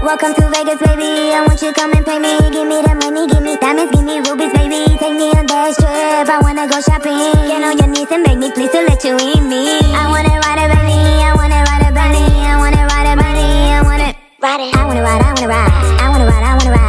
Welcome to Vegas, baby. I want you come and pay me. Give me the money, give me diamonds, give me rubies, baby. Take me on that trip, I wanna go shopping. Get on your knees and beg me, please, to let you in me. I wanna ride it, baby. I wanna ride it, baby. I wanna ride it, baby. I wanna ride it. I wanna ride, I wanna ride. I wanna ride, I wanna ride.